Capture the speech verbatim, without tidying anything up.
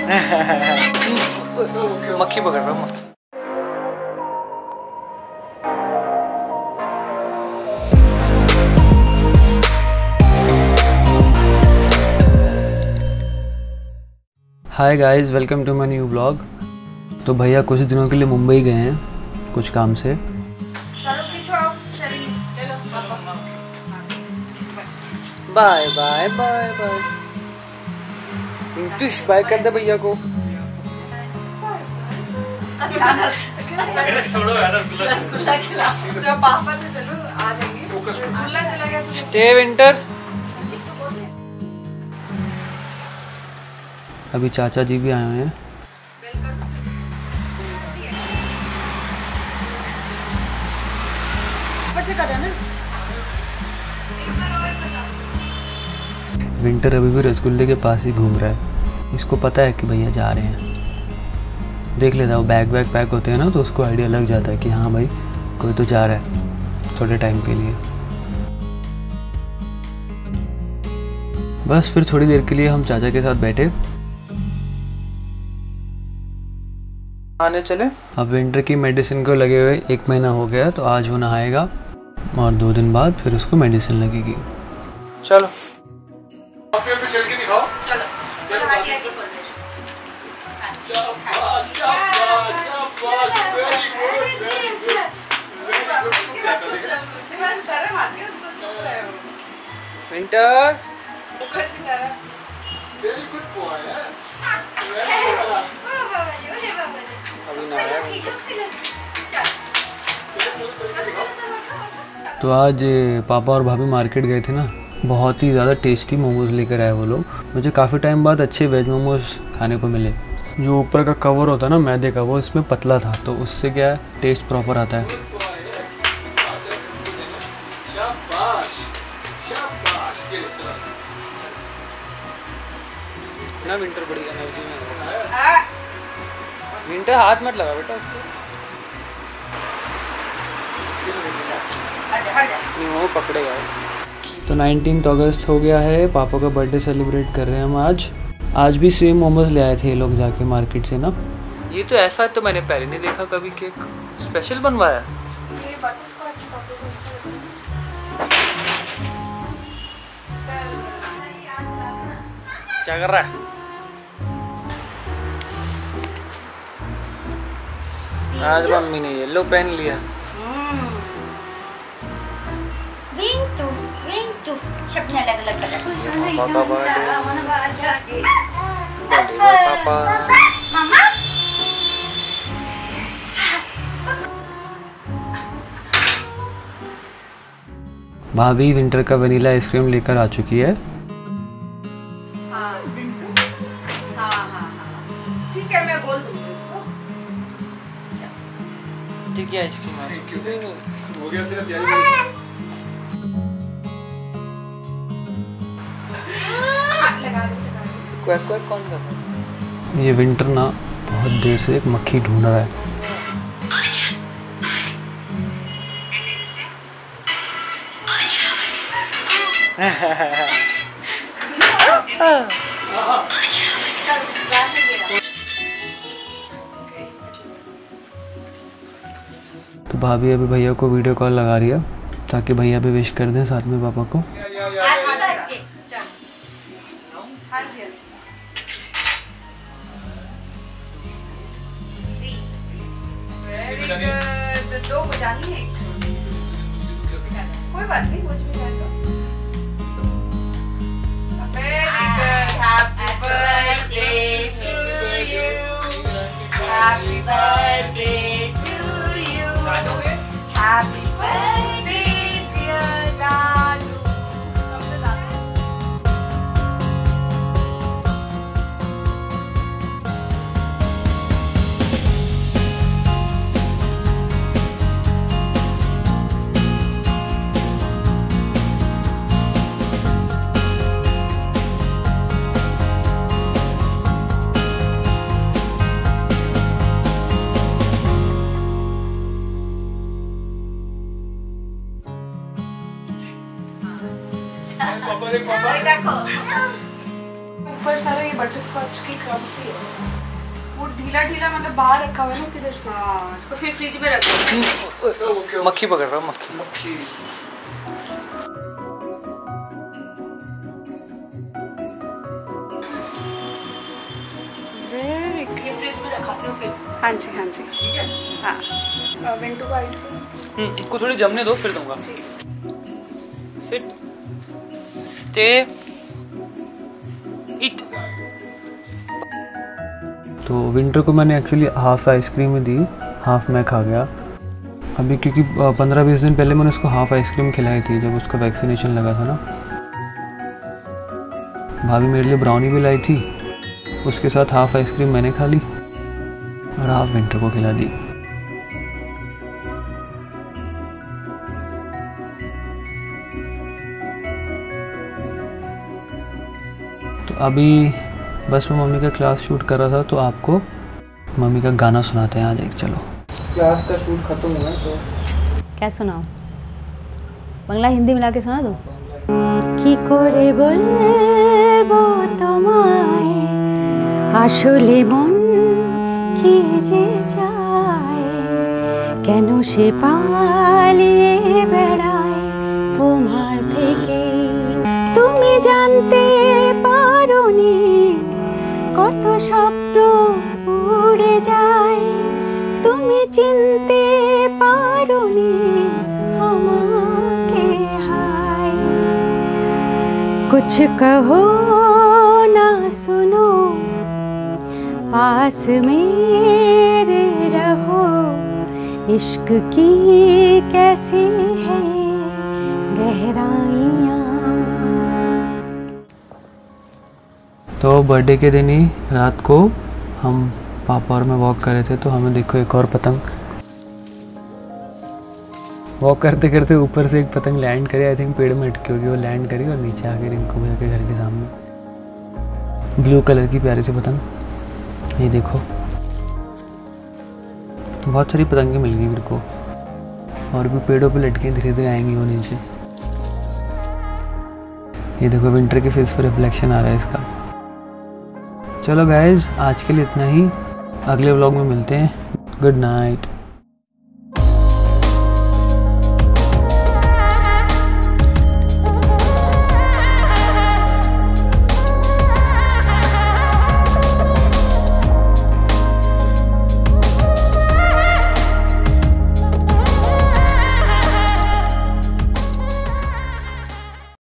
मक्खी पकड़ रहा हूँ, मक्खी। Hi guys, welcome to my new blog. तो भैया कुछ दिनों के लिए मुंबई गए हैं कुछ काम से। Bye bye bye bye. इंटुश बाय कर दे भैया को। Stay Winter. अभी चाचा जी भी आए हुए हैं। विंटर अभी भी रसगुल्ले के पास ही घूम रहा है। इसको पता है कि भैया जा रहे हैं। देख लेता है, वो बैग वैग पैक होते हैं ना, तो उसको आइडिया लग जाता है कि हाँ भाई कोई तो जा रहा है थोड़े टाइम के लिए। बस फिर थोड़ी देर के लिए हम चाचा के साथ बैठे, आने चले। अब विंटर की मेडिसिन को लगे हुए एक महीना हो गया, तो आज वो नहाएगा और दो दिन बाद फिर उसको मेडिसिन लगेगी। चलो चल के दिखाओ। चलो चलो विंटर वेरी गुड बॉय है। तो आज पापा और भाभी मार्केट गए थे ना, बहुत ही ज़्यादा टेस्टी मोमोज़ लेकर आए वो लोग। मुझे काफ़ी टाइम बाद अच्छे वेज मोमोज़ खाने को मिले। जो ऊपर का कवर होता है ना मैदे का, वो इसमें पतला था, तो उससे क्या है टेस्ट प्रॉपर आता है। ना विंटर बड़ी एनर्जी में है। विंटर हाथ मत लगा बेटा उसको। नहीं वो पकड़ेगा। तो नाइनटीन्थ अगस्त हो गया है, पापा का बर्थडे सेलिब्रेट कर रहे हैं हम आज। आज भी सेम मोमोज ले आए थे ये लोग जाके मार्केट से ना। ये तो ऐसा है तो मैंने पहले नहीं देखा कभी। केक स्पेशल बनवाया। क्या कर रहा है? आज मम्मी ने येलो पहन लिया। विंटू विंटू सबने अलग-अलग कलर। पापा बर्थडे पापा मामा भाभी विंटर का वनीला आइसक्रीम लेकर आ चुकी है। हाँ हाँ हाँ ठीक है, मैं बोल दूंगी उसको। ठीक है आइसक्रीम हो गया तेरा तैयारी। क्वैक क्वैक कौन कर रहा है? ये विंटर ना बहुत देर से एक मक्खी ढूंढ रहा है। तो भाभी अभी भैया को वीडियो कॉल लगा रही है ताकि भैया भी विश कर दें साथ में पापा को। दो बजानी है, कोई बात नहीं, कुछ भी कर दो। Happy birthday to you, happy birthday to you, happy birthday dear दादू। पापा देख पापा देखो ऊपर सारा ये बटर स्कॉच की क्रम्स ही है, वो ढीला ढीला मतलब बाहर रखा हुआ है ना किधर से। हाँ, इसको फिर फ्रिज में रखो। मक्खी पकड़ रहा हूँ, मक्खी मक्खी वेरी ये फ्रिज में रखाते हो फिर। हाँ जी हाँ जी ठीक है। हाँ विंटू को आइसक्रीम इसको थोड़ी जमने दो फिर दूंगा। Sit stay eat. तो विंटर को मैंने एक्चुअली हाफ आइसक्रीम ही दी, हाफ मैं खा गया अभी, क्योंकि पंद्रह बीस दिन पहले मैंने उसको हाफ आइसक्रीम खिलाई थी जब उसका वैक्सीनेशन लगा था ना। भाभी मेरे लिए ब्राउनी भी लाई थी, उसके साथ हाफ आइसक्रीम मैंने खा ली और हाफ विंटर को खिला दी। तो अभी बस मैं मम्मी का क्लास शूट कर रहा था, तो आपको मम्मी का गाना सुनाते हैं आज एक। चलो क्लास का शूट खत्म हुआ है तो क्या सुनाओ? बांग्ला हिंदी मिला के सुना दो। কি করে বলবো তোমায় আসলে মন কি যে চায়, কেন সে পালিয়ে বেড়ায় তোমার থেকে। তুমি জানতে পারোনি কত স্বপ্ন উড়ে যায়, তুমি চিনতে পারোনি আমাকে। হায় कुछ कहो ना सुनो, पास मेरे रहो, इश्क की कैसी है गहराइयाँ। तो बर्थडे के दिन ही रात को हम पापा और मैं वॉक कर रहे थे, तो हमें देखो एक और पतंग, वॉक करते करते ऊपर से एक पतंग लैंड करी। आई थिंक पेड़ में अटकी होगी, वो लैंड करी और नीचे आके इनको भैया के घर के सामने। ब्लू कलर की प्यारी सी पतंग, ये देखो। बहुत सारी पतंगें मिल गई मेरे को, और भी पेड़ों पे लटके धीरे धीरे आएंगी वो नीचे। ये देखो विंटर के फेस पर रिफ्लेक्शन आ रहा है इसका। चलो गाइज, आज के लिए इतना ही, अगले व्लॉग में मिलते हैं। Good night.